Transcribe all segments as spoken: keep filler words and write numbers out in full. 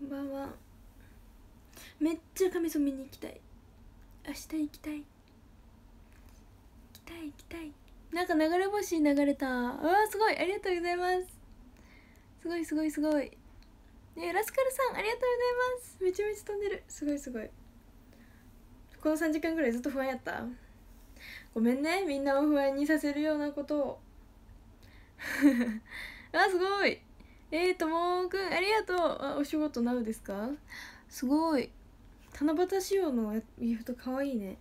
こんばんは。めっちゃ髪染めに行きたい。明日行きたい行きたい行きたい。なんか流れ星流れた。うわーすごい、ありがとうございます。すごいすごいすごいね。ラスカルさんありがとうございます。めちゃめちゃ飛んでる。すごいすごい。このさんじかんぐらいずっと不安やった。ごめんね、みんなを不安にさせるようなことをあ、すごい。えーともーくんありがとう。あ、お仕事なうですか。すごい。七夕仕様のギフトかわいいね。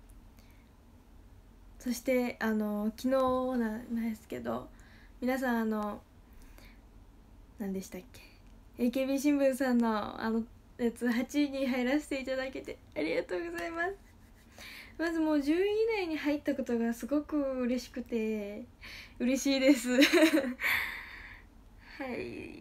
そしてあの昨日なんですけど、皆さんあの何でしたっけ、 エーケービー 新聞さんのあのやつはちいに入らせていただけてありがとうございます。まずもうじゅうい以内に入ったことがすごく嬉しくて嬉しいですはい。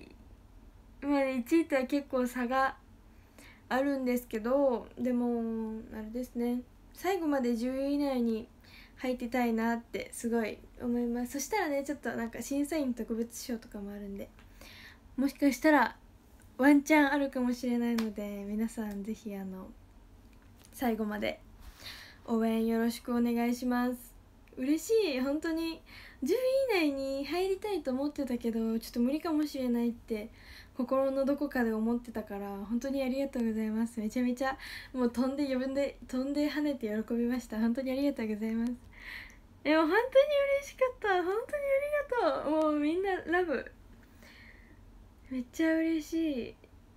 まあいちいとは結構差があるんですけど、でもあれですね、最後までじゅうい以内に入ってたいなってすごい思います。そしたらね、ちょっとなんか審査員特別賞とかもあるんで、もしかしたらワンチャンあるかもしれないので、皆さんぜひあの最後まで応援よろしくお願いします。嬉しい。本当にじゅうい以内に入りたいと思ってたけどちょっと無理かもしれないって心のどこかで思ってたから、本当にありがとうございます。めちゃめちゃもう飛んで呼んで飛んで跳ねて喜びました。本当にありがとうございます。でも本当に嬉しかった。本当にありがとう。もうみんなラブ。めっちゃ嬉しい。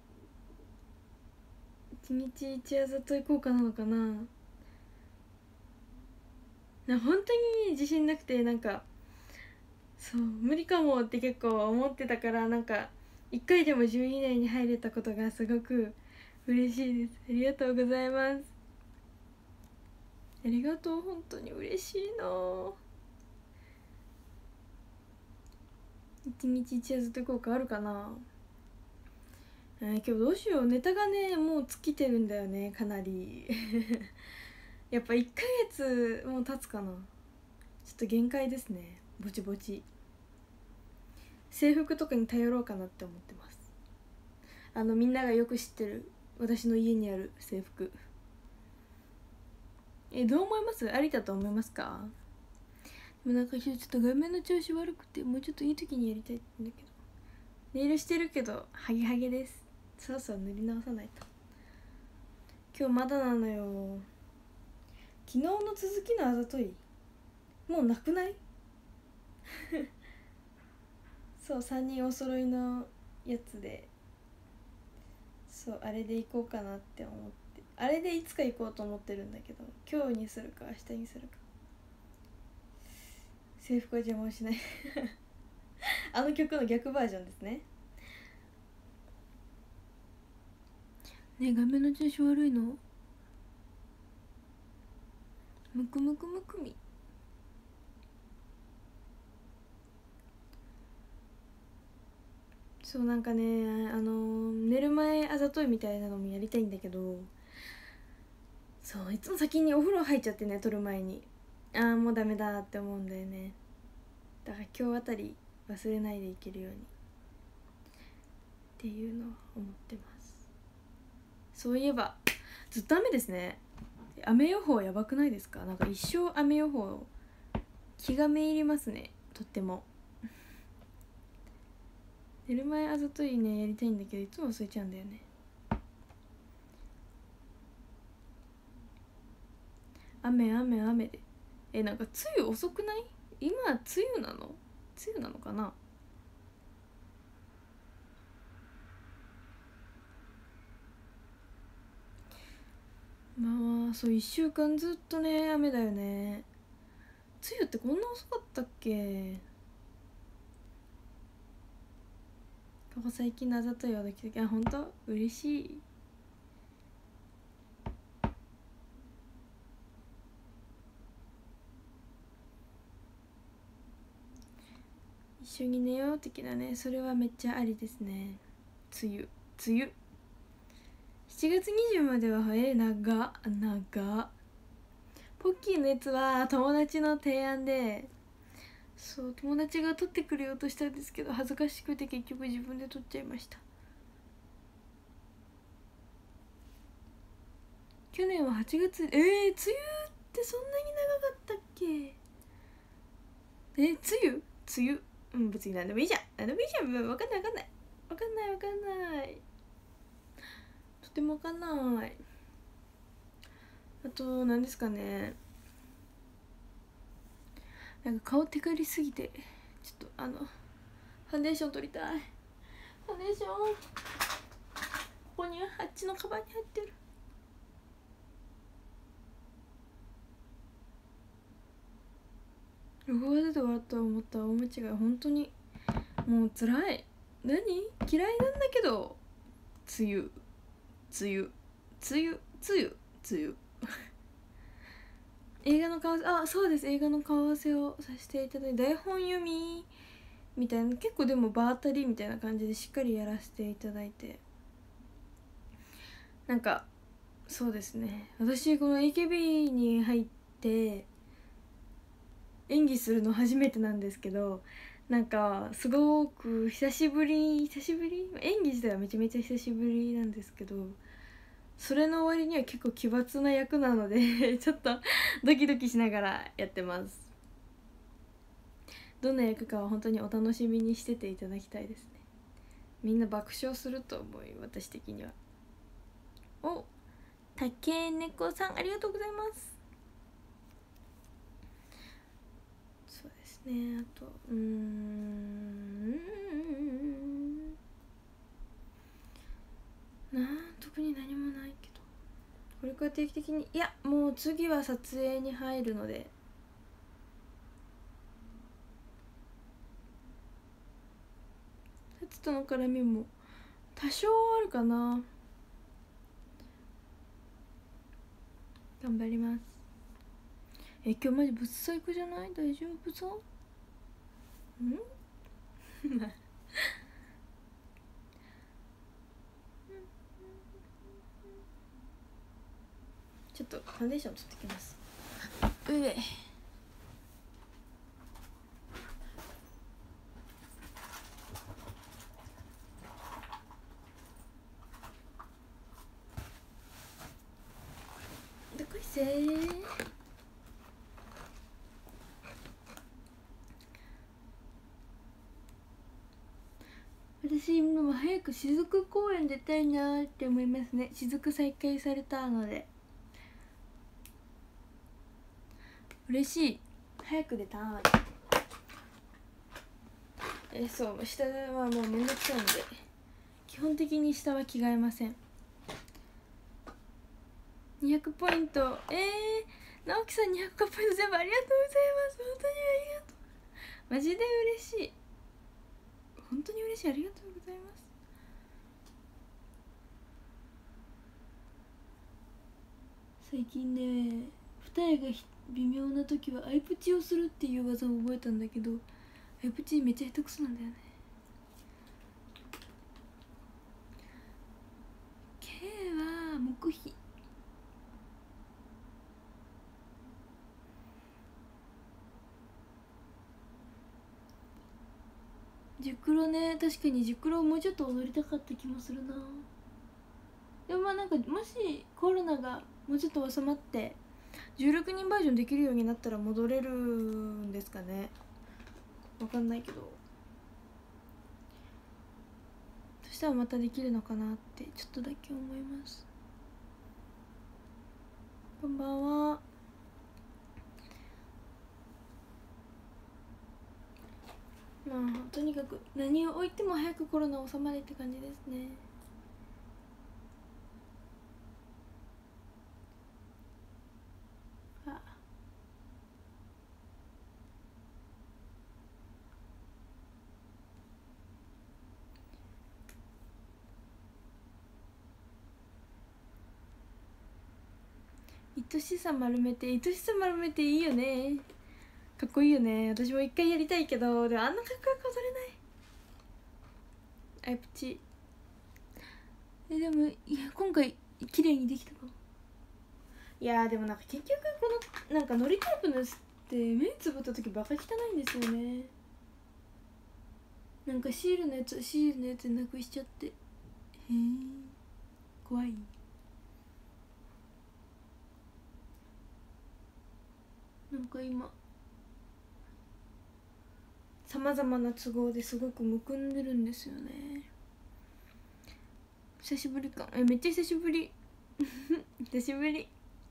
一日一あざと行こうかなのかな。な本当に自信なくて、なんかそう無理かもって結構思ってたから、なんかいっかいでもじゅうい以内に入れたことがすごく嬉しいです。ありがとうございます。ありがとう、本当に嬉しいな。一日一夜ずっと行こうかあるかな。えー、今日どうしよう、ネタがねもう尽きてるんだよね、かなりやっぱいっかげつもう経つかな。ちょっと限界ですね。ぼちぼち制服とかに頼ろうかなって思ってます。あのみんながよく知ってる私の家にある制服。え、どう思います？ありだと思いますか？でもなんかちょっと画面の調子悪くて、もうちょっといい時にやりたいんだけど。ネイルしてるけどハゲハゲです。そろそろ塗り直さないと。今日まだなのよ。昨日の続きのあざといもうなくないそう、さんにんお揃いのやつで、そうあれで行こうかなって思って、あれでいつか行こうと思ってるんだけど、今日にするか明日にするか。制服は邪魔をしないあの曲の逆バージョンですね。ねえ、画面の調子悪いの。むくむくむくみ。そうなんかね、あの寝る前あざといみたいなのもやりたいんだけど、そういつも先にお風呂入っちゃってね、撮る前にああもうダメだって思うんだよね。だから今日あたり忘れないでいけるようにっていうのは思ってます。そういえばずっと雨ですね。雨予報やばくないですか？なんか一生雨予報気がめいりますね、とっても。寝る前あざといねやりたいんだけどいつも忘れちゃうんだよね。雨雨雨で、えなんか梅雨遅くない？今梅雨なの？梅雨なのかな。まあそういっしゅうかんずっとね雨だよね。梅雨ってこんな遅かったっけ？ここ最近のあざといはできたけど、あ、ほんと嬉しい。一緒に寝よう的なね、それはめっちゃありですね。梅雨梅雨しちがつにじゅうまでは早い。長長ポッキーのやつは友達の提案で、そう友達が取ってくれようとしたんですけど恥ずかしくて結局自分で取っちゃいました。 去年ははちがつ。えー、梅雨ってそんなに長かったっけ？え、梅雨梅雨うん、別に何でもいいじゃん。何でもいいじゃん。分かんない分かんない分かんない分かんない。とても分かんない。あと何ですかね、なんか顔テカりすぎてちょっとあのファンデーション取りたい。ファンデーションここにあっちのカバンに入ってる。横技で笑ったと思ったら大間違い。本当にもう辛い。何嫌いなんだけど、梅雨梅雨梅雨梅雨梅雨映画の顔、あ、そうです、映画の顔合わせをさせていただいて、台本読みみたいな、結構でも場当たりみたいな感じでしっかりやらせていただいて、なんかそうですね、私この エーケービー に入って演技するの初めてなんですけど、なんかすごく久しぶり久しぶり演技自体はめちゃめちゃ久しぶりなんですけど、それの割には結構奇抜な役なのでちょっとドキドキしながらやってます。どんな役かは本当にお楽しみにしてていただきたいですね。みんな爆笑すると思い、私的には。お、たけねこさんありがとうございます。そうですね、あとうーんなん特に何もないけど、これから定期的に、いやもう次は撮影に入るので、タツとの絡みも多少あるかな。頑張ります。え、今日マジぶっ最高じゃない？大丈夫そう？んちょっとファンデーション取ってきます。うえどこいせー。私今も早く雫公園出たいなって思いますね。雫再開されたので嬉しい。早く出たい。え、そう下はもうめんどくさいので基本的に下は着替えません。にひゃくポイント、えー、直樹さんにひゃくポイント全部ありがとうございます。本当にありがとう。マジで嬉しい。本当に嬉しい。ありがとうございます。最近ね、二重が微妙な時はアイプチをするっていう技を覚えたんだけど、アイプチめっちゃ下手くそなんだよね。 K は黙秘。熟ロね、確かに熟ロもうちょっと踊りたかった気もするな。でもまあなんかもしコロナがもうちょっと収まってじゅうろくにんバージョンできるようになったら戻れるんですかね、わかんないけど、そしたらまたできるのかなってちょっとだけ思います。こんばんは。まあとにかく何を置いても早くコロナ収まれって感じですね。あ、愛しさ丸めて、愛しさ丸めていいよね。かっこいいよね。私も一回やりたいけど、でもあんなかっこよく踊れない。アイプチえ、でもいや今回綺麗にできたかも。いやでもなんか結局このなんかのりタイプのやつって目つぶった時バカ汚いんですよね。なんかシールのやつシールのやつなくしちゃって、へえ怖い。 か今さまざまな都合ですごくむくんでるんですよね。久しぶりか。えめっちゃ久しぶり久しぶり。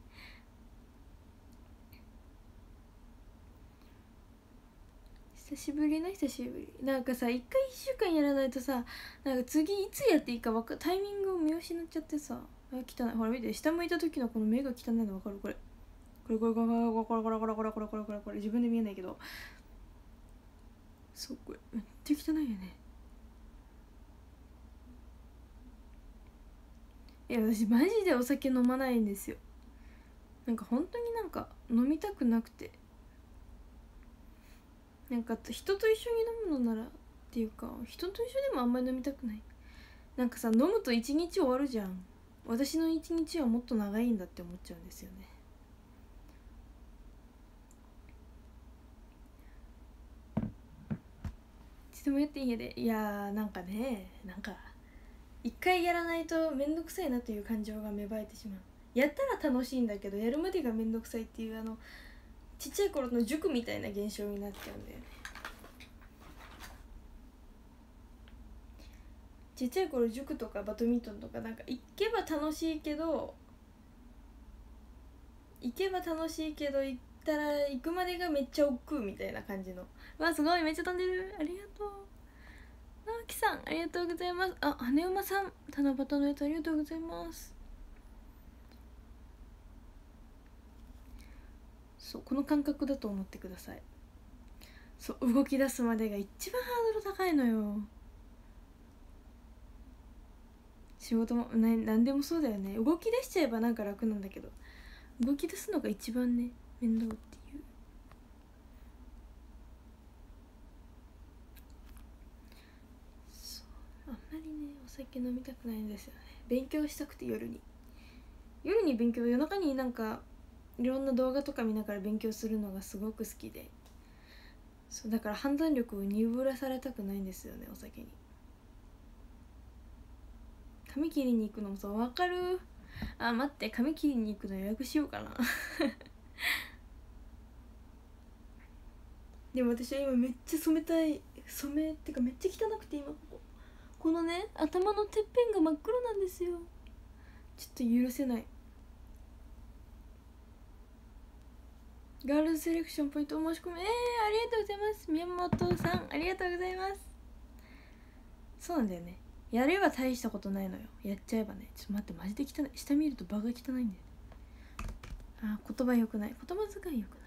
久しぶりな久しぶり。なんかさ一回一週間やらないとさ、なんか次いつやっていいかわかタイミングを見失っちゃってさ、あ汚い。ほら見て、下向いた時のこの目が汚いの分かる？これこれこれこれこれこれこれこれこれこれこれこれこれ自分で見えないけど、そうこれめっちゃ汚いよね。いや私マジでお酒飲まないんですよ。なんか本当になんか飲みたくなくて、なんか人と一緒に飲むのならっていうか、人と一緒でもあんまり飲みたくない。なんかさ飲むと一日終わるじゃん。私の一日はもっと長いんだって思っちゃうんですよね。いつでもやっていいんやで。いやーなんかね、なんか一回やらないとめんどくさいなという感情が芽生えてしまう。やったら楽しいんだけどやるまでがめんどくさいっていう、あのちっちゃい頃の塾みたいな現象になっちゃうんだよね。ちっちゃい頃塾とかバドミントンとかなんか行けば楽しいけど行けば楽しいけど行ったら行くまでがめっちゃ億劫みたいな感じの。わすごいめっちゃ飛んでる。ありがとう直樹さん、ありがとうございます。あ羽馬さん、七夕のやつありがとうございます。そうこの感覚だと思ってください。そう動き出すまでが一番ハードル高いのよ。仕事もな何でもそうだよね。動き出しちゃえばなんか楽なんだけど、動き出すのが一番ね面倒っていう。そうあんまりねお酒飲みたくないんですよね。勉強したくて夜に夜に勉強、夜中になんかいろんな動画とか見ながら勉強するのがすごく好きで、そうだから判断力を鈍らされたくないんですよねお酒に。髪切りに行くのもそう分かる。あ待って髪切りに行くの予約しようかなでも私は今めっちゃ染めたい。染めってかめっちゃ汚くて今こここのね頭のてっぺんが真っ黒なんですよ。ちょっと許せない。ガールズセレクションポイントお申し込み、えー、ありがとうございます。宮本さんありがとうございます。そうなんだよね、やれば大したことないのよ。やっちゃえばね。ちょっと待ってマジで汚い。下見ると場が汚いんだよね。あ言葉良くない、言葉遣い良くない。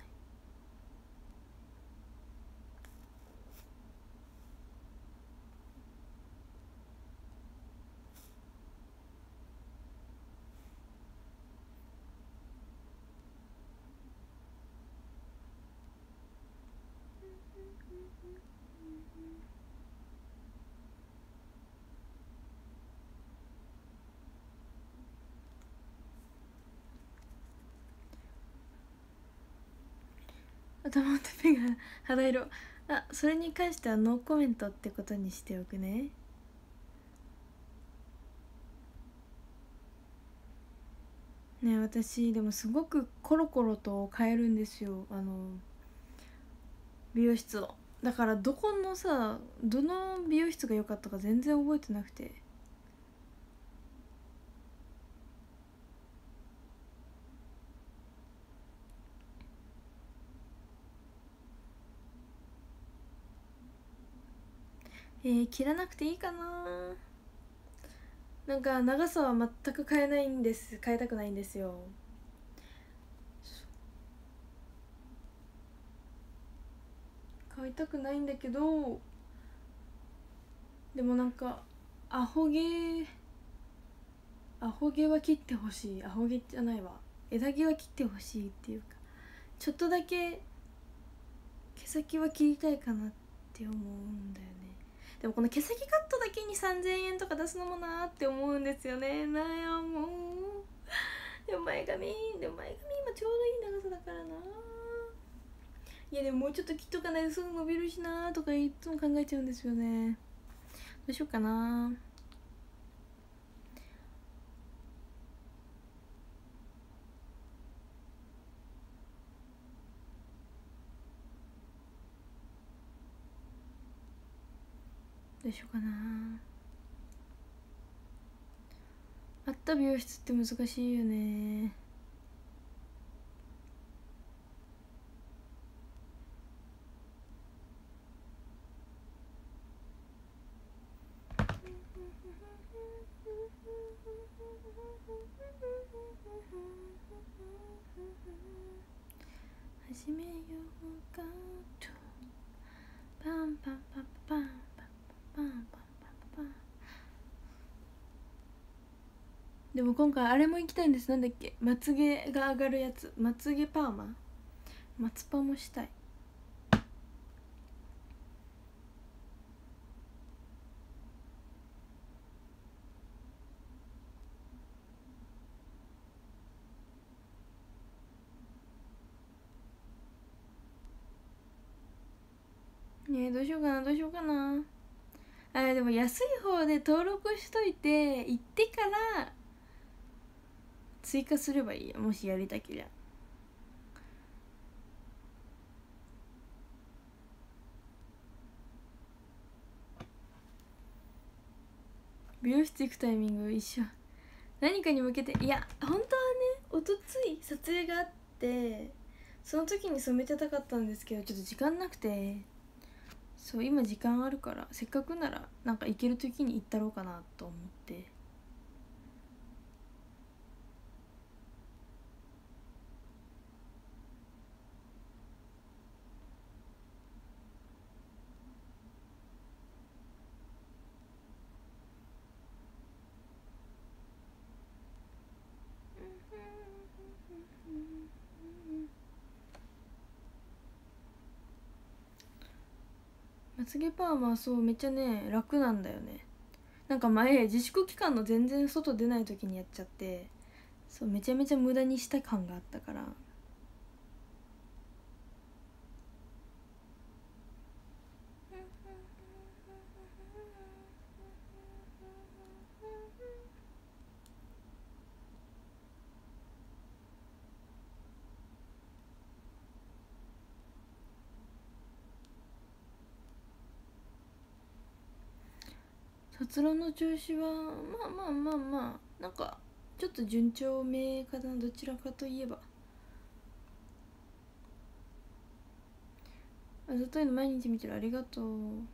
頭のてっぺんが肌色。あそれに関してはノーコメントってことにしておくね。ね私でもすごくコロコロと変えるんですよ、あの美容室を。だからどこのさどの美容室が良かったか全然覚えてなくて。えー、切らなくていいかな。なんか長さは全く変えないんです。変えたくないんですよ。変えたくないんだけど、でもなんかアホ毛アホ毛は切ってほしい。アホ毛じゃないわ、枝毛は切ってほしいっていうか、ちょっとだけ毛先は切りたいかなって思うんだよね。でもこの毛先カットだけにさんぜんえんとか出すのもなーって思うんですよね。悩む。でも前髪でも前髪今ちょうどいい長さだからな。いやでももうちょっと切っとかないとすぐ伸びるしなーとかいつも考えちゃうんですよね。どうしようかな。 どうしようかな。あった美容室って難しいよね。始めようかと。パンパンパンパンパンパンパンパンパン。でも今回あれも行きたいんです。なんだっけ、まつげが上がるやつ、まつげパーマ、まつパもしたい。ねえ、どうしようかなどうしようかな。あれでも安い方で登録しといて行ってから追加すればいいや、もしやりたけりゃ。美容室行くタイミング一緒。何かに向けて、いや本当はね、おとつい撮影があって、その時に染めてたかったんですけど、ちょっと時間なくて、そう今時間あるから、せっかくならなんか行ける時に行ったろうかなと思って。まつげパーマはそうめっちゃね楽なんだよね。なんか前自粛期間の全然外出ない時にやっちゃって、そうめちゃめちゃ無駄にした感があったから。卒論の調子はまあまあまあまあ、なんかちょっと順調めかな、どちらかといえば。あざといの毎日見てる、ありがとう。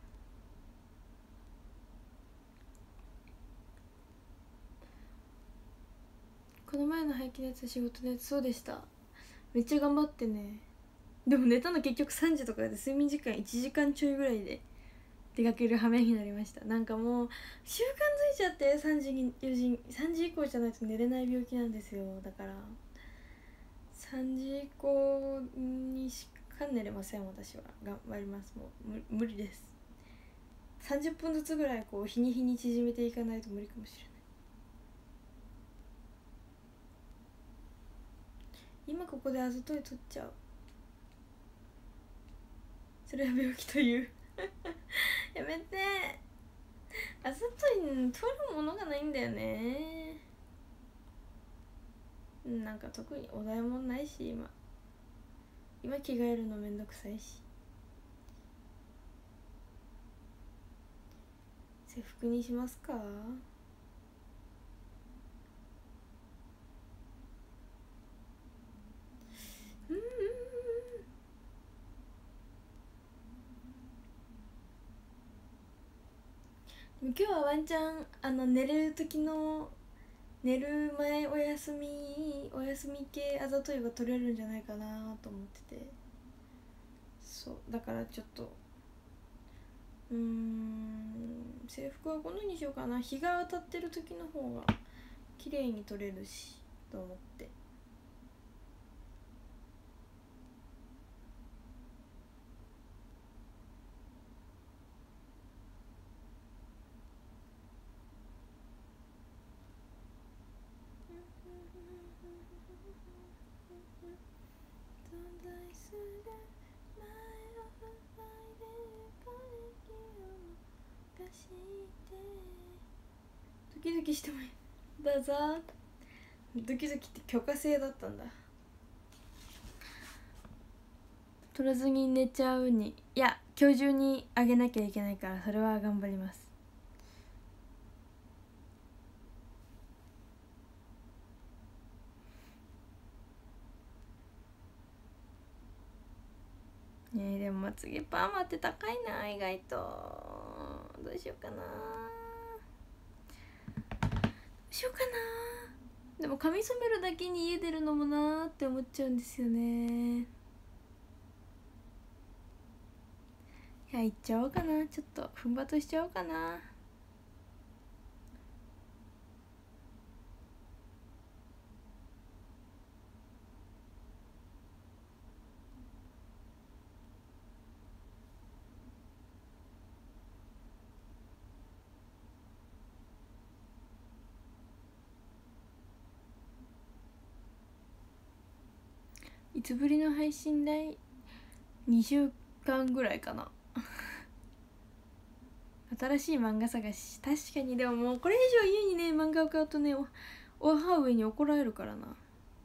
この前の廃棄のやつ仕事のやつ、そうでした。めっちゃ頑張ってね。でも寝たの結局さんじとかで、睡眠時間いちじかんちょいぐらいで出かける羽目になりました。なんかもう習慣づいちゃって、さんじによじさんじ以降じゃないと寝れない病気なんですよ。だからさんじ以降にしか寝れません。私は頑張ります。もう無理です。さんじゅっぷんずつぐらいこう日に日に縮めていかないと無理かもしれない。今ここであざとい取っちゃう。それは病気というやめて。あざとい取るものがないんだよね。なんか特にお題もないし、今今着替えるのめんどくさいし。制服にしますか。うん、今日はワンチャンあの寝れる時の寝る前お休みお休み系あざといが取れるんじゃないかなと思ってて、そうだからちょっとうーん制服はこのにしようかな。日が当たってる時の方が綺麗に取れるしと思って。ドキドキしてもいい。どうぞ。ドキドキって許可制だったんだ。取らずに寝ちゃうに、いや今日中にあげなきゃいけないから、それは頑張ります。 まつげパーマって高いな、意外と。どうしようかな、どうしようかな。でも髪染めるだけに家出るのもなーって思っちゃうんですよね。いや、行っちゃおうかな。ちょっと奮発しちゃおうかな。いつぶりの配信だいにしゅうかんぐらいかな新しい漫画探し。確かに。でももうこれ以上家にね漫画を買うとね、おお母上に怒られるからな。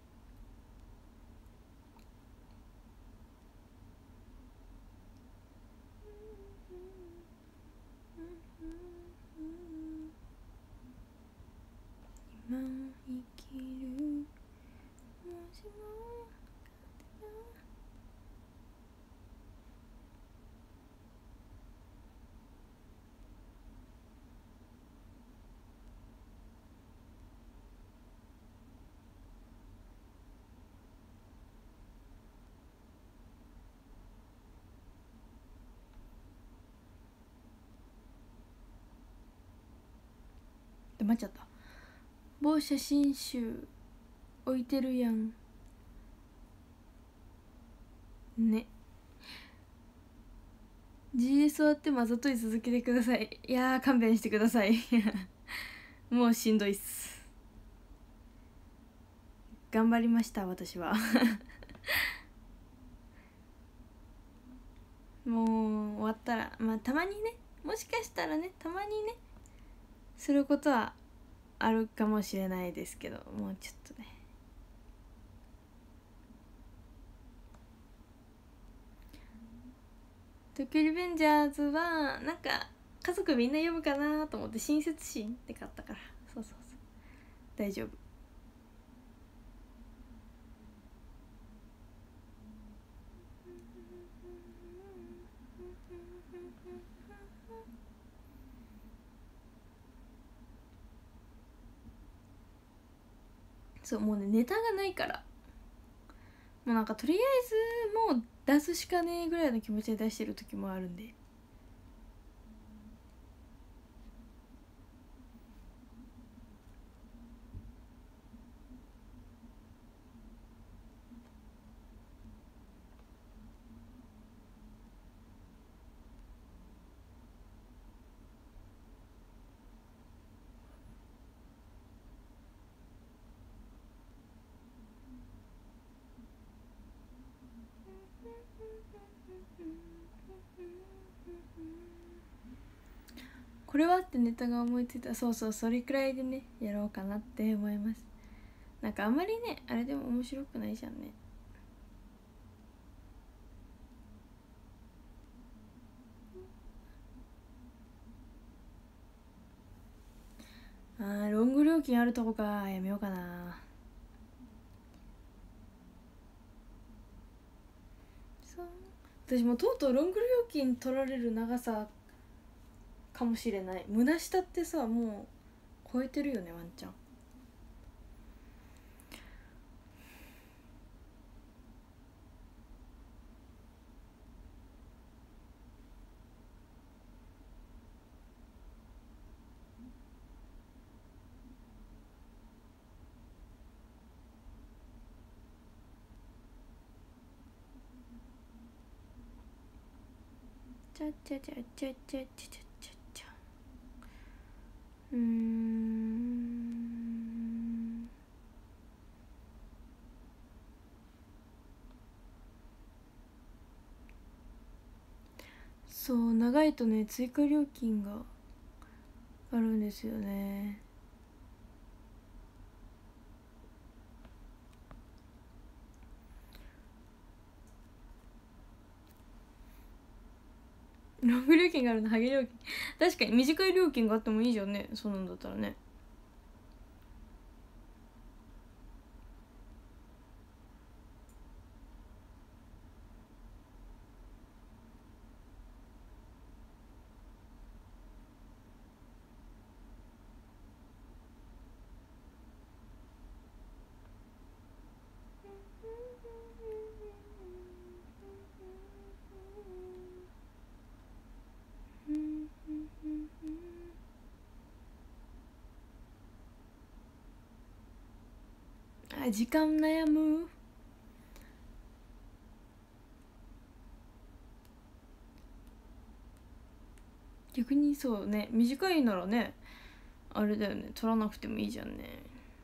今生きるもしも黙っちゃった。某写真集置いてるやんね。 ジーエス 終わってもあざとい続けてください。いやー勘弁してくださいもうしんどいっす。頑張りました私はもう終わったら、まあたまにね、もしかしたらね、たまにねすることはあるかもしれないですけど、もうちょっとね。東京リベンジャーズはなんか家族みんな読むかなと思って親切心って買ったから、そうそうそう、大丈夫。そう、もうねネタがないから、もうなんかとりあえずもう出すしかねえぐらいの気持ちで出してる時もあるんで。これはってネタが思いついた。そうそう、それくらいでねやろうかなって思います。なんかあんまりねあれでも面白くないじゃんね。あーロング料金あるとこか、やめようかな。そう、私もとうとうロング料金取られる長さかもしれない。胸下ってさもう超えてるよねワンちゃん。ちゃちゃちゃちゃちゃちゃちゃちゃちゃ。うーん、そう長いとね追加料金があるんですよね。ロング料金があるのハゲ料金。確かに短い料金があってもいいじゃんね、そうなんだったらね。 あ時間悩む。逆にそうね、短いならねあれだよね、取らなくてもいいじゃんね。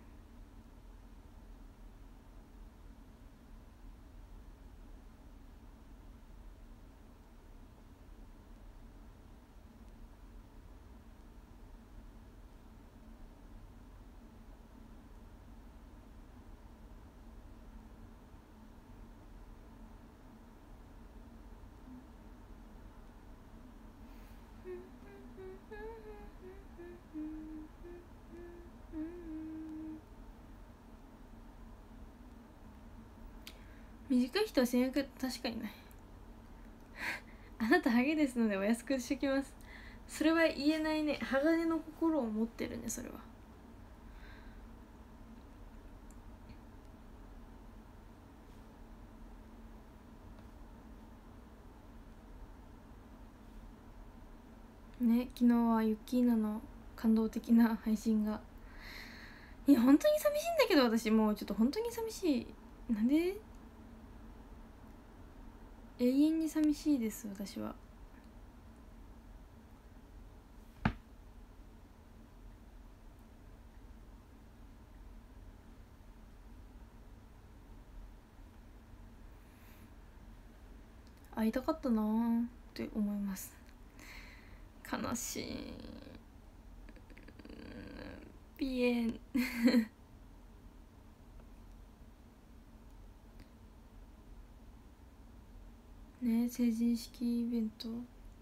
短い人は制約確かにない。あなたハゲですのでお安くしときます。それは言えないね。鋼の心を持ってるね、それは。ね、昨日はユッキーナの感動的な配信が、いや本当に寂しいんだけど、私もうちょっと本当に寂しい。なんで永遠に寂しいです、私は。会いたかったなーって思います。悲しい。ピエンね、成人式イベント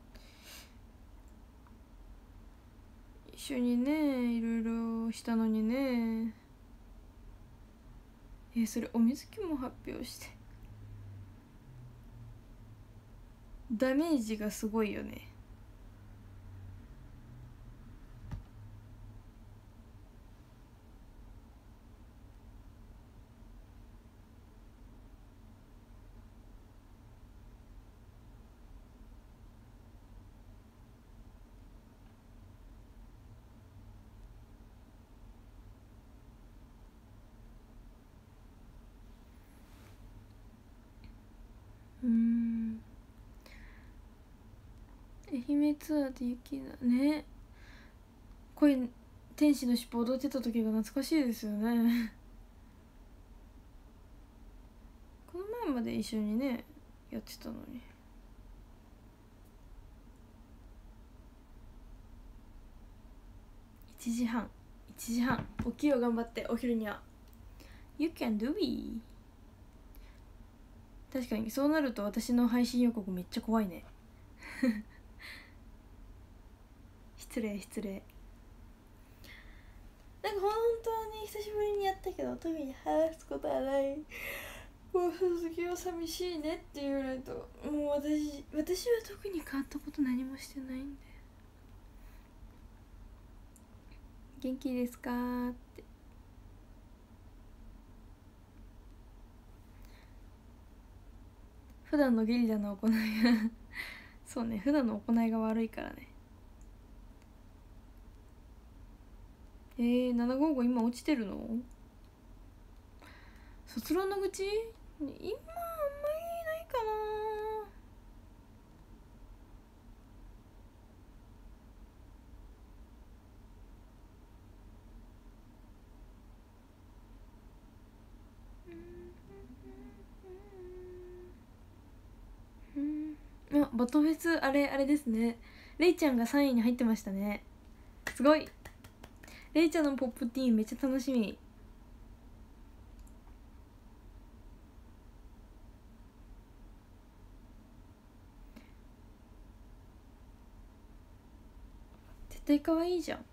一緒にねいろいろしたのにね。えそれお水木も発表して、ダメージがすごいよね。うーん、愛媛ツアーで雪だね。恋天使の尻尾踊ってた時が懐かしいですよね。この前まで一緒にねやってたのに。いちじはんいちじはん起きよう、頑張って。お昼には You can do it。 確かにそうなると私の配信予告めっちゃ怖いね。失礼失礼。なんか本当に久しぶりにやったけど特に話すことはない。もう卒業寂しいねって言われると、もう私私は特に変わったこと何もしてないんで。元気ですかーって。普段のゲリラの行いがそうね、普段の行いが悪いからね。えー、ななごーご今落ちてるの？卒論の愚痴？今あんまりないかな。あ、バトフェスあれあれですね。レイちゃんがさんいに入ってましたね。すごい。レイちゃんのポップティーンめっちゃ楽しみ。絶対可愛いじゃん。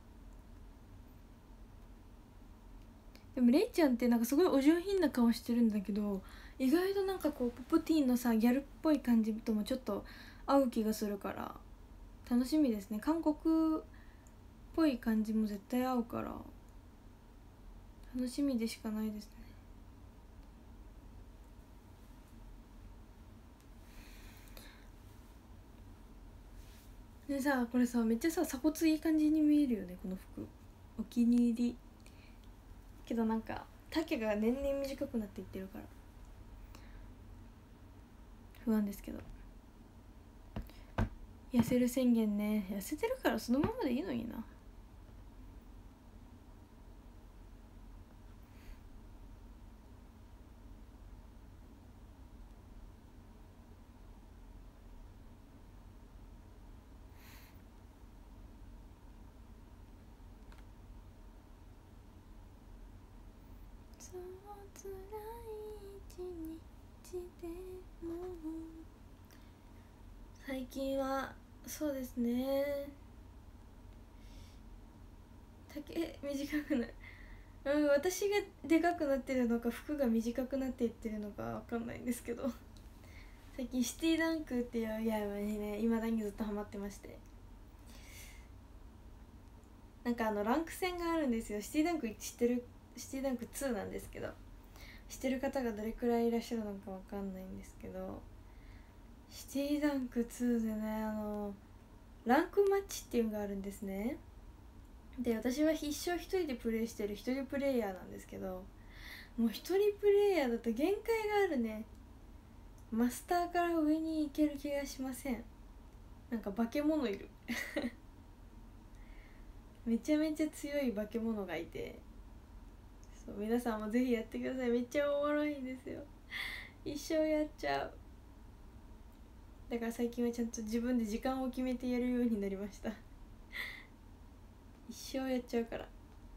でもレイちゃんってなんかすごいお上品な顔してるんだけど、意外となんかこうポップティーンのさギャルっぽい感じともちょっと合う気がするから楽しみですね。韓国っぽい感じも絶対合うから楽しみでしかないですね。でさ、これさめっちゃさ鎖骨いい感じに見えるよね、この服。お気に入りけどなんか丈が年々短くなっていってるから不安ですけど。痩せる宣言ね。痩せてるからそのままでいいのにな。そう辛い一日でも最近はそうですね。丈短くなる。うん、私がでかくなってるのか服が短くなっていってるのかわかんないんですけど最近シティダンクっていうゲームにね未だにずっとハマってまして、なんかあのランク戦があるんですよ。シティダンク知ってる？シティダンクツーなんですけど、知ってる方がどれくらいいらっしゃるのかわかんないんですけど、シティダンクツーでね、あのランクマッチっていうのがあるんですね。で、私は必勝一人でプレイしてる一人プレイヤーなんですけど、もう一人プレイヤーだと限界があるね。マスターから上に行ける気がしません。なんか化け物いるめちゃめちゃ強い化け物がいて、そう皆さんもぜひやってください。めっちゃおもろいんですよ。一生やっちゃう。だから最近はちゃんと自分で時間を決めてやるようになりました一生やっちゃうから。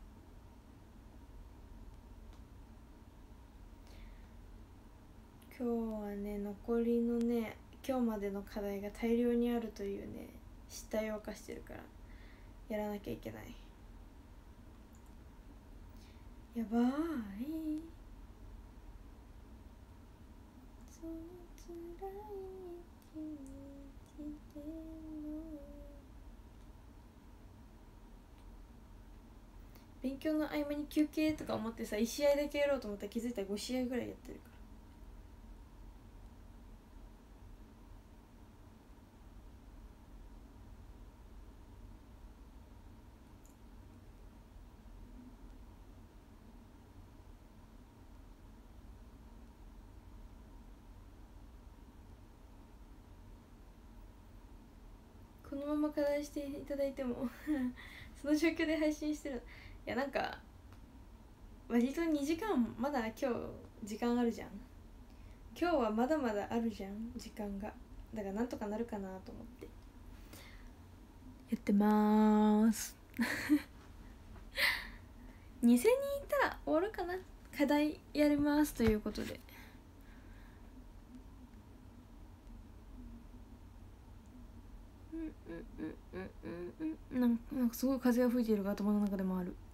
今日はね、残りのね今日までの課題が大量にあるというね失態を犯してるからやらなきゃいけない。やばーい。その辛い一日でも勉強の合間に休憩とか思ってさ、いち試合だけやろうと思ったら気づいたらご試合ぐらいやってるから。このまま課題していただいてもその状況で配信してる。いやなんか割とにじかんまだ今日時間あるじゃん。今日はまだまだあるじゃん時間が。だからなんとかなるかなと思ってやってまーすにせんにんいったら終わるかな。課題やりますということで。うんうんうんうんうんうん。なんかなんかすごい風が吹いているが頭の中でもある。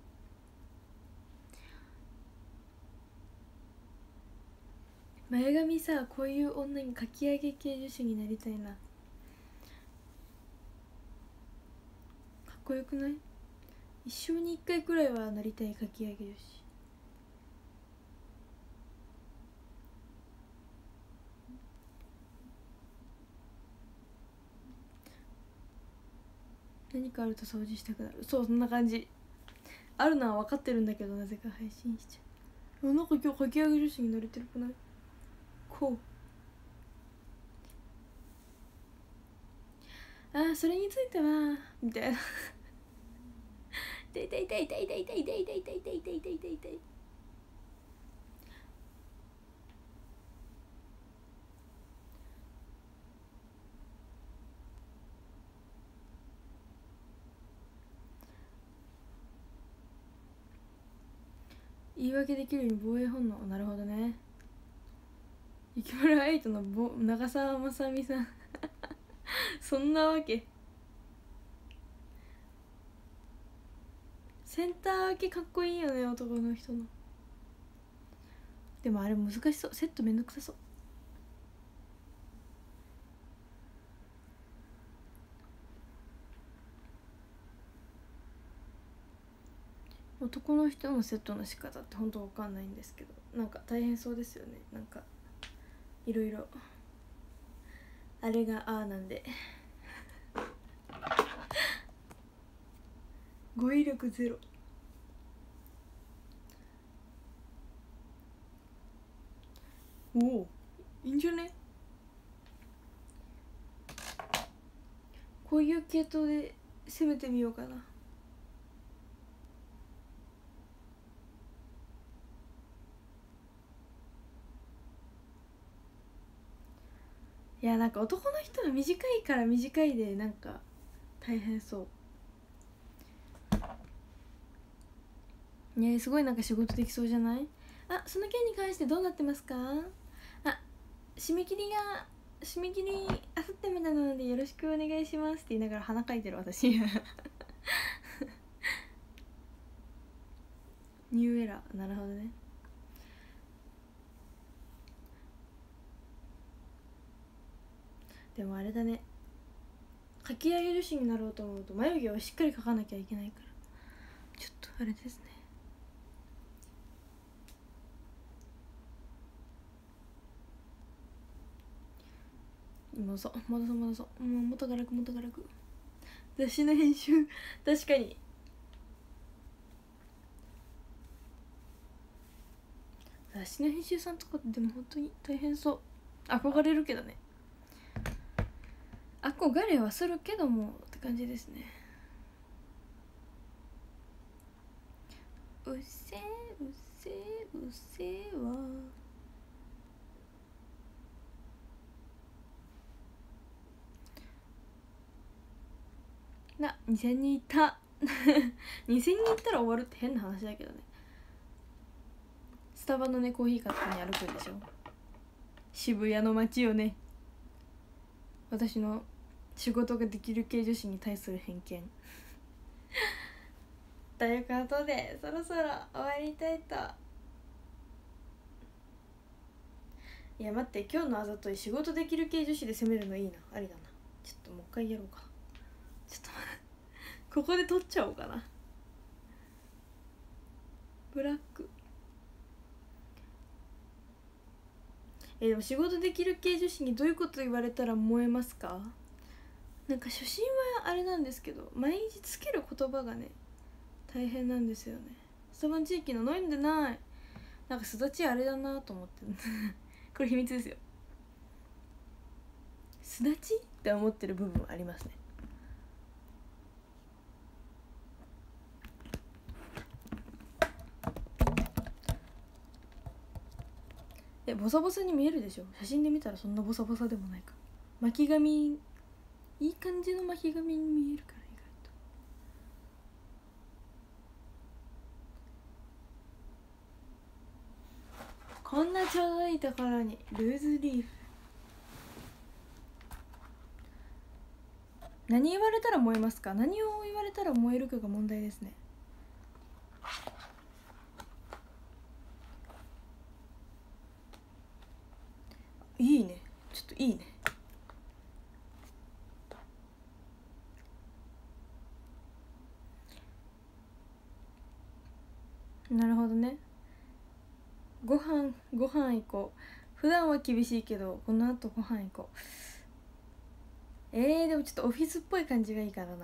前髪さ、こういう女にかき上げ系女子になりたいな。かっこよくない？一生に一回くらいはなりたいかき上げ女子。何かあると掃除したくなる。そう、そんな感じ。あるのは分かってるんだけど、なぜか配信しちゃう。なんか今日かき上げ女子になれてるくない？こう、あーそれについてはみたいな痛い痛い痛い痛い痛い痛い痛い痛い痛い痛い痛い痛い痛い痛い。言い訳できるように防衛本能。なるほどね。雪村エイトのぼ長澤まさみさんそんなわけ。センター分けかっこいいよね、男の人の。でもあれ難しそう。セットめんどくさそう。男の人のセットの仕方って本当わかんないんですけど、なんか大変そうですよね。なんかいろいろあれがああなんで語彙力ゼロ。 おお、いいんじゃね。こういう系統で攻めてみようかな。いや、なんか男の人は短いから短いでなんか大変そうね。すごいなんか仕事できそうじゃない？あ、その件に関してどうなってますか？あ、締め切りが締め切りあさってまでなのでよろしくお願いしますって言いながら鼻かいてる私ニューエラー。なるほどね。でもあれだね、かき上げ女子になろうと思うと眉毛をしっかり描かなきゃいけないから、ちょっとあれですね。戻そう戻そう戻そう、もう元が楽元が楽。雑誌の編集確かに雑誌の編集さんとかでも本当に大変そう。憧れるけどね、憧れはするけどもって感じですね。うっせーうっせーうっせーわな。にせんにんいったにせんにんいったら終わるって変な話だけどね。スタバのねコーヒー買ってに歩くんでしょ。渋谷の街をね。私の仕事ができる系女子に対する偏見ということでそろそろ終わりたいと。いや待って、今日のあざとい仕事できる系女子で攻めるのいいな、ありだな。ちょっともう一回やろうか。ちょっとここで撮っちゃおうかな。ブラックえでも仕事できる系女子にどういうこと言われたら燃えますか？なんか初心はあれなんですけど、毎日つける言葉がね大変なんですよね。スタバン地域の飲んでない。なんかすだちあれだなと思ってこれ秘密ですよ。すだちって思ってる部分ありますね。え、ボサボサに見えるでしょ。写真で見たらそんなボサボサでもないか。巻き髪いい感じの巻き髪に見えるから、意外と。こんなちょうどいいところにルーズリーフ。何言われたら燃えますか？何を言われたら燃えるかが問題ですね。いいね、ちょっといいね。なるほどね。ご飯ご飯行こう。普段は厳しいけどこの後ご飯行こう。えー、でもちょっとオフィスっぽい感じがいいからな。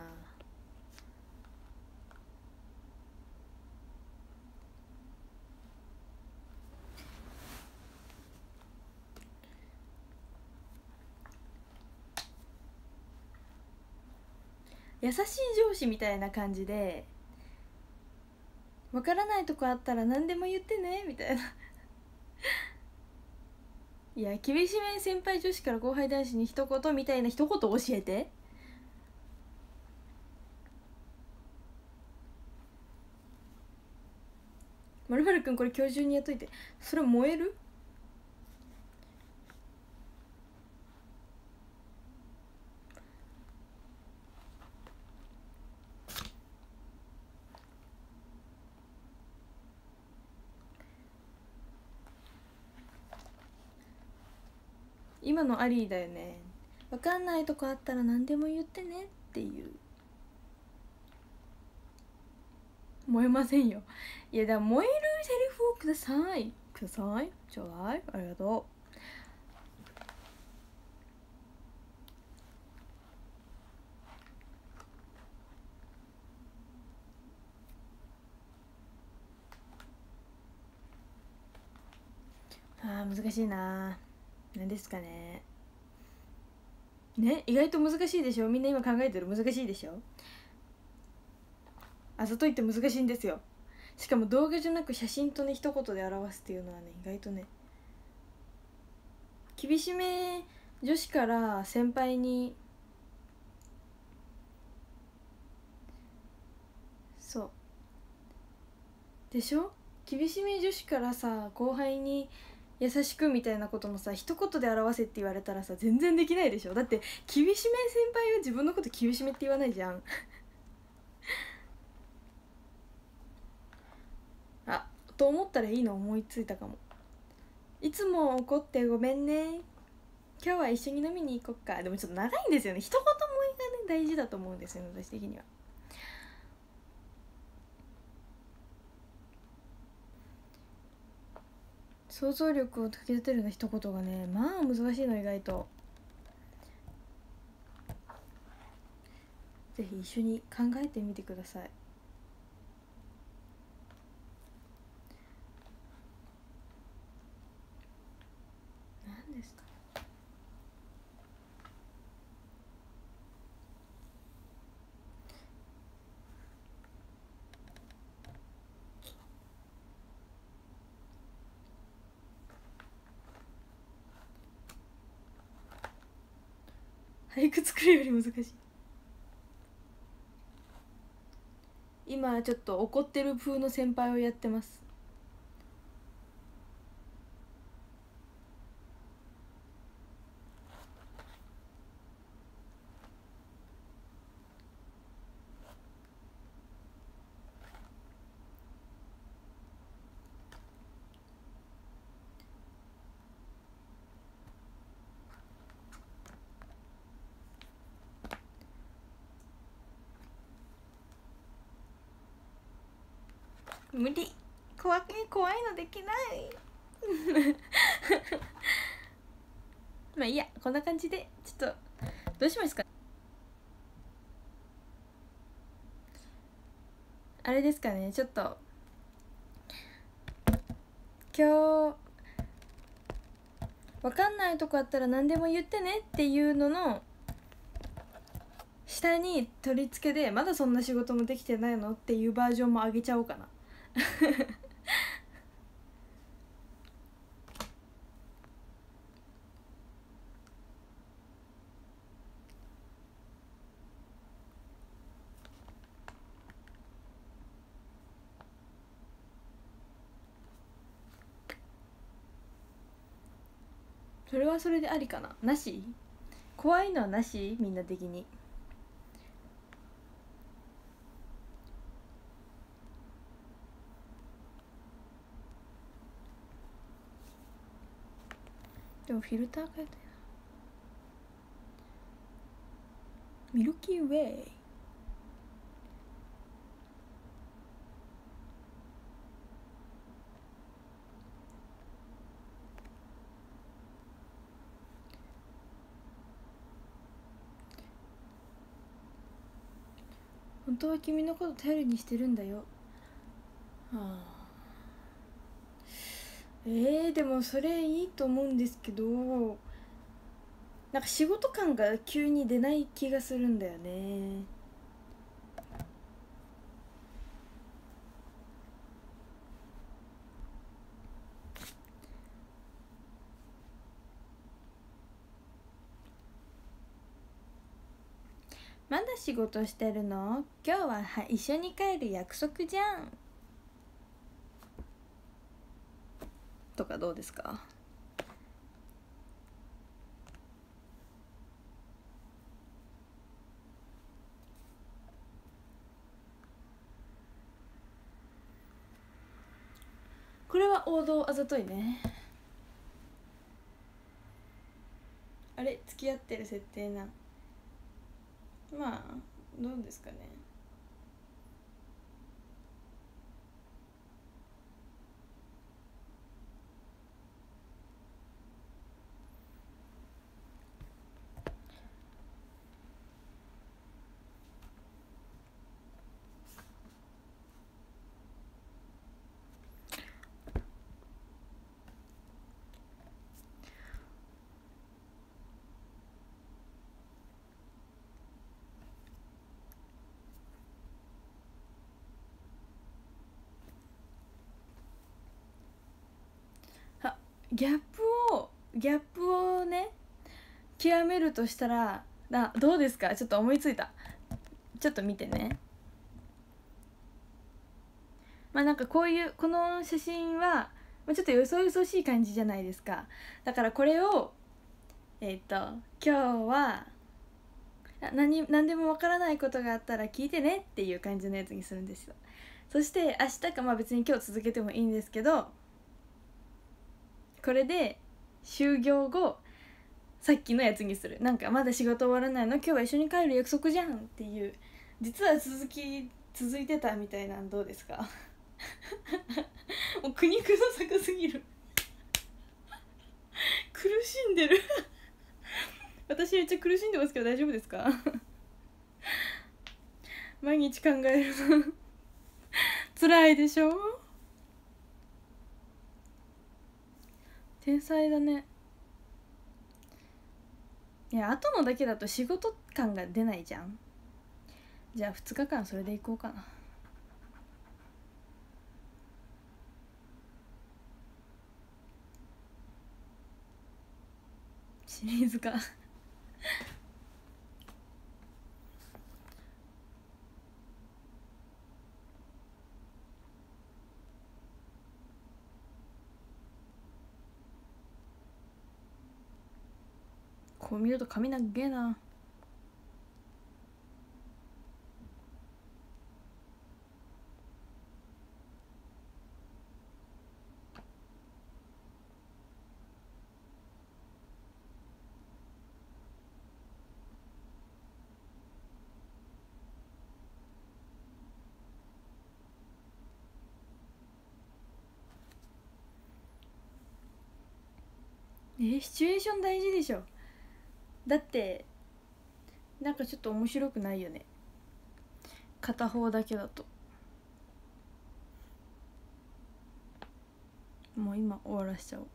優しい上司みたいな感じで、わからないとこあったら何でも言ってねみたいないや、厳しめ先輩女子から後輩男子に一言みたいな一言教えて。まるまるくんこれ今日中にやっといて。それ燃える？今のありだよね。わかんないとこあったら何でも言ってねっていう。燃えませんよ。いや、だから燃えるセリフをくださいくださいちょうだい。ありがとう。 あー難しいな。何ですかね。ね、意外と難しいでしょ。みんな今考えてる難しいでしょ。あざといって難しいんですよ。しかも動画じゃなく写真とね一言で表すっていうのはね意外とね。厳しめ女子から先輩に、そうでしょ。厳しめ女子からさ後輩に優しくみたいなこともさ一言で表せって言われたらさ全然できないでしょ。だって厳しめ先輩は自分のこと厳しめって言わないじゃん。あと思ったらいいの思いついたかも。いつも怒ってごめんね、今日は一緒に飲みに行こっか。でもちょっと長いんですよね。一言もいがね大事だと思うんですよね私的には。想像力をかき立てるの一言がねまあ難しいの意外と。ぜひ一緒に考えてみてください。何ですか。俳句作るより難しい。今ちょっと怒ってる風の先輩をやってます。無理、怖い怖いのできないまあいいや、こんな感じでちょっとどうしますか。あれですかね、ちょっと今日分かんないとこあったら何でも言ってねっていうのの下に取り付けで、まだそんな仕事もできてないのっていうバージョンも上げちゃおうかなそれはそれでありかな。なし、怖いのはなし、みんな的に。でもフィルター変えたいな。ミルキーウェイ、本当は君のこと頼りにしてるんだよ。はあ、えー、でもそれいいと思うんですけど、なんか仕事感が急に出ない気がするんだよね。まだ仕事してるの？今日はは一緒に帰る約束じゃんとかどうですか。これは王道あざといね。あれ付き合ってる設定な、まあどうですかね。 ギャップをギャップをね極めるとしたらだどうですか。ちょっと思いついた。ちょっと見てね。まあなんかこういうこの写真はちょっとよそよそしい感じじゃないですか。だからこれをえっ、と今日は何何でもわからないことがあったら聞いてねっていう感じのやつにするんですよ。そして明日か、まあ別に今日続けてもいいんですけど、これで就業後さっきのやつにする。なんかまだ仕事終わらないの、今日は一緒に帰る約束じゃんっていう、実は続き続いてたみたいなんどうですか。もう苦肉の策すぎる。苦しんでる。私めっちゃ苦しんでますけど大丈夫ですか。毎日考えるの辛いでしょ。天才だね。いや後のだけだと仕事感が出ないじゃん。じゃあふつかかんそれでいこうかな。シリーズか。こう見ると髪長えな。えシチュエーション大事でしょ。だってなんかちょっと面白くないよね、片方だけだと。もう今終わらしちゃおう。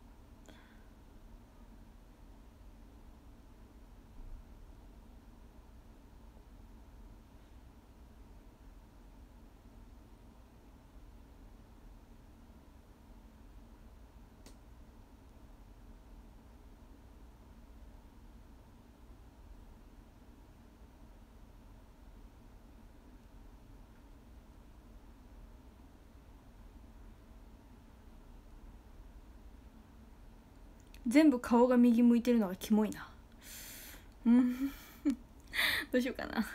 全部顔が右向いてるのがキモいな。うんどうしようかな。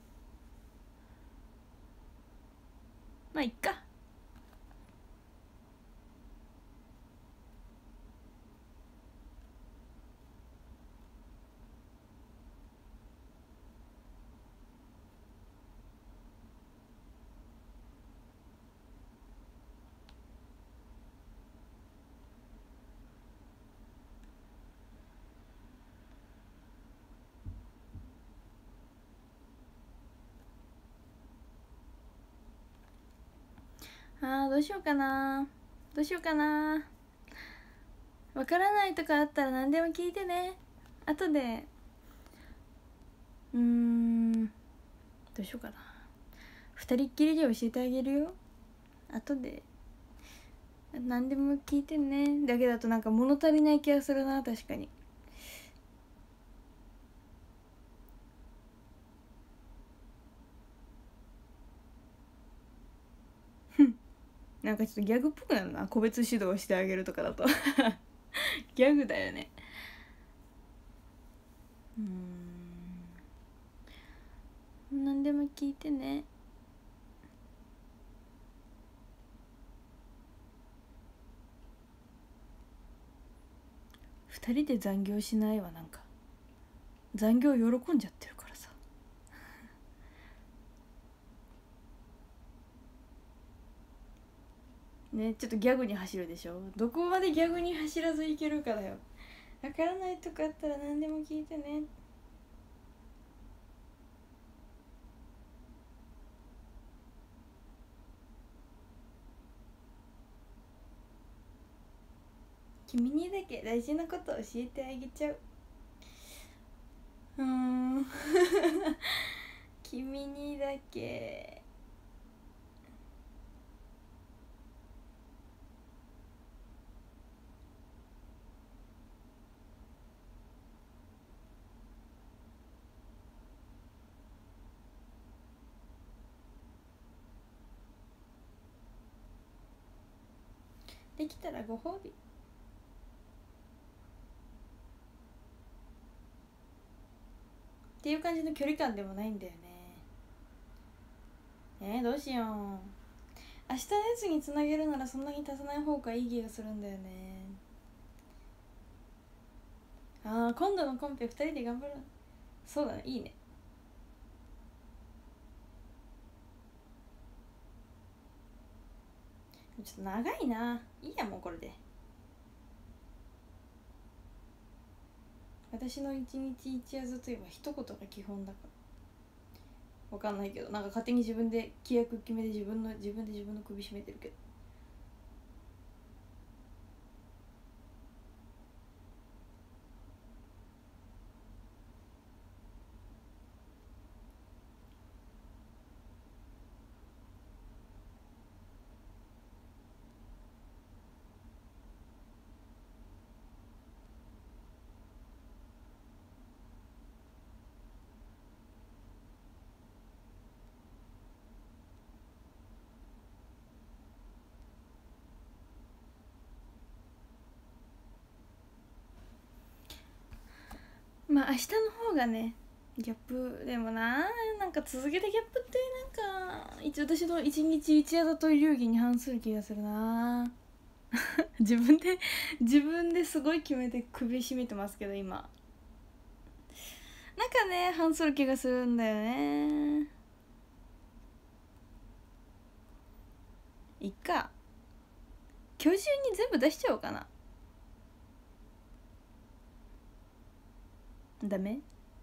まあいっか。あーどうしようかな。どうしようかな。わからないとかあったら何でも聞いてね。後でうーんどうしようかな。二人っきりで教えてあげるよ。後で何でも聞いてねだけだとなんか物足りない気がするな。確かに。なんかちょっとギャグっぽくなるな、個別指導してあげるとかだとギャグだよね。うーん何でも聞いてね。二人で残業しないわ。なんか残業喜んじゃってるからさね、ちょっとギャグに走るでしょ。どこまでギャグに走らずいけるかだよ。わからないとかあったら何でも聞いてね。君にだけ大事なこと教えてあげちゃう。うーん君にだけできたらご褒美っていう感じの距離感でもないんだよね。えー、どうしよう。明日のやつにつなげるならそんなに足さない方がいい気がするんだよね。ああ、今度のコンペふたりで頑張る。そうだね、いいね。ちょっと長いな。いいや、もうこれで。私の一日一夜ずといえば一言が基本だから。わかんないけど、なんか勝手に自分で規約決めて自分の自分で自分の首絞めてるけど。まあ明日の方がね、ギャップでもな、なんか続けてギャップってなんか一私の一日一夜だと流儀に反する気がするな。自分で自分ですごい決めて首絞めてますけど、今なんかね反する気がするんだよね。いっか、今日中に全部出しちゃおうかな。ダメ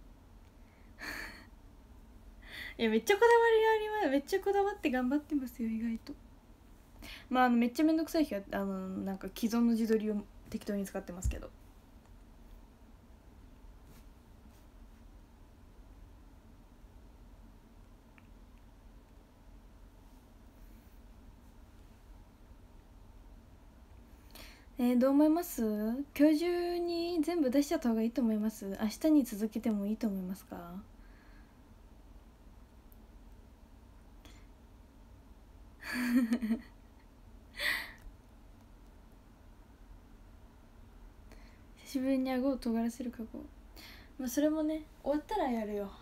いや、めっちゃこだわりがあります。めっちゃこだわって頑張ってますよ、意外と。まあ、あのめっちゃめんどくさい日はあのなんか既存の自撮りを適当に使ってますけど。えー、どう思います？今日中に全部出しちゃった方がいいと思います？明日に続けてもいいと思いますか？久しぶりに顎を尖らせる覚悟。まあそれもね、終わったらやるよ。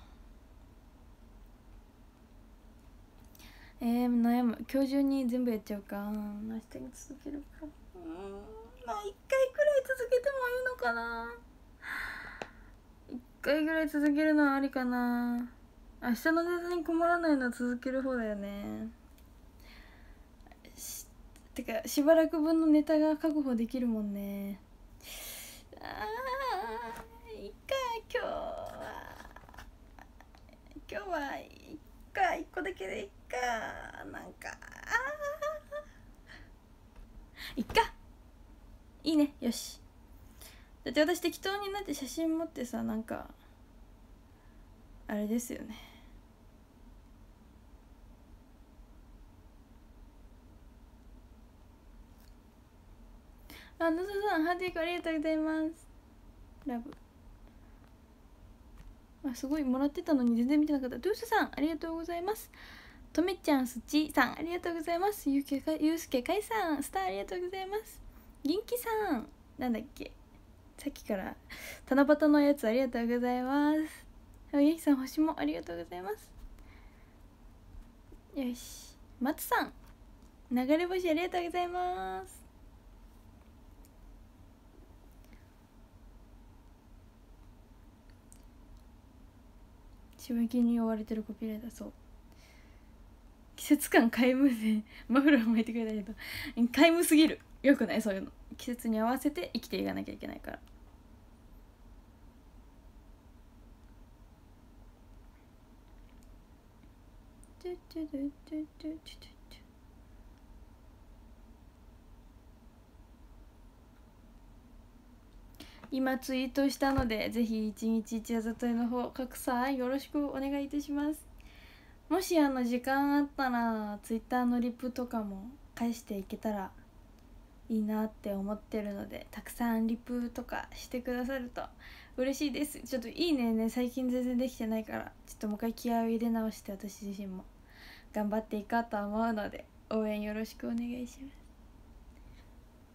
えー、悩む。今日中に全部やっちゃうか、明日に続けるか。うーん、まあいっかいくらい続けてもいいのかな。いっかいぐらい続けるのはありかな。明日のネタに困らないのは続ける方だよね。てかしばらく分のネタが確保できるもんね。あー、いいか、今日は今日はいっか、いっこだけでいっか。なんかあーいっか、いいね、よし。だって私適当になって写真持ってさ、なんかあれですよね。あ、野田さんハートリックありがとうございます。ラブ。あ、すごいもらってたのに全然見てなかった。ドゥースさんありがとうございます。とめちゃんすちさんありがとうございます。ゆうけかゆうすけかいさんスターありがとうございます。元気さんなんだっけ、さっきから七夕のやつありがとうございます。元気さん星もありがとうございます。よし、松さん流れ星ありがとうございます。しばきに追われてるコピーライター、そう、季節感皆無でマフラー巻いてくれたけど皆無すぎる。よくない、そういうの。季節に合わせて生きていかなきゃいけないから。今ツイートしたので、ぜひ一日一夜里の方各さよろしくお願いいたします。もしあの時間あったらツイッターのリプとかも返していけたらいいなって思ってるので、たくさんリプとかしてくださると嬉しいです。ちょっといいねね最近全然できてないから、ちょっともう一回気合を入れ直して私自身も頑張っていこうと思うので、応援よろしくお願いします。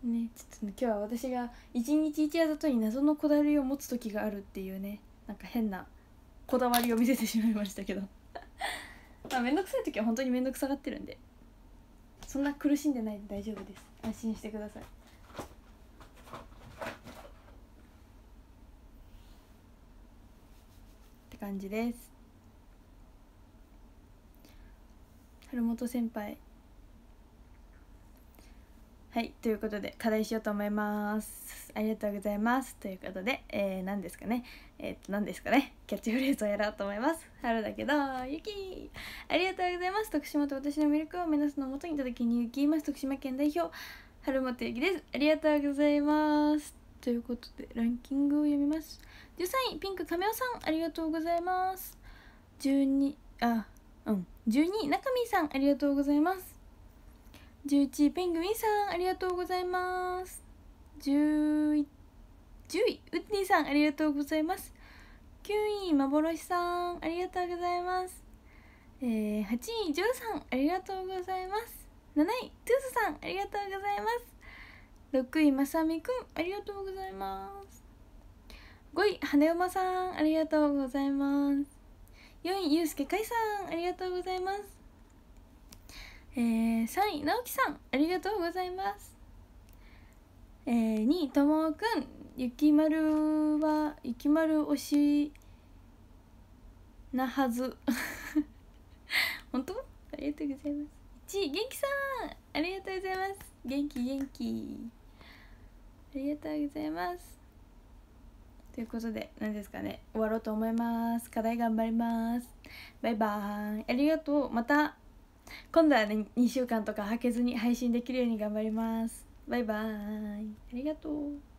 ね、ちょっと、ね、今日は私が一日一夜だとに謎のこだわりを持つ時があるっていうね、なんか変なこだわりを見せてしまいましたけどまあめんどくさい時は本当にめんどくさがってるんで、そんな苦しんでないで大丈夫です。安心してください。って感じです。春本先輩、はい、ということで課題しようと思います。ありがとうございます。ということで、えー、何ですかねえー、っと何ですかねキャッチフレーズをやろうと思います。春だけど雪、ありがとうございます。徳島と私の魅力を目指すのもとに届きに行きます。徳島県代表春本ゆきです。ありがとうございます。ということでランキングを読みます。じゅうさんいピンク亀尾さん、ありがとうございます。じゅうにあうんじゅうにい中見さん、ありがとうございます。じゅういちいペングウィンさん、ありがとうございます。じゅういちいウッディさん、ありがとうございます。きゅうい幻さん、ありがとうございます。えー、はちいジョルさん、ありがとうございます。なないトゥースさん、ありがとうございます。ろくいまさみくん、ありがとうございます。ごい羽馬さん、ありがとうございます。よんいゆうすけかいさん、ありがとうございます。えー、さんい直樹さん、ありがとうございます。えー、にいともくん、ゆきまるはゆきまる推しなはず本当？ありがとうございます。いちい元気さん、ありがとうございます。元気元気、ありがとうございます。ということで何ですかね、終わろうと思います。課題頑張ります。バイバーイ。ありがとう。また今度はねにしゅうかんとか空けずに配信できるように頑張ります。バイバーイ。ありがとう。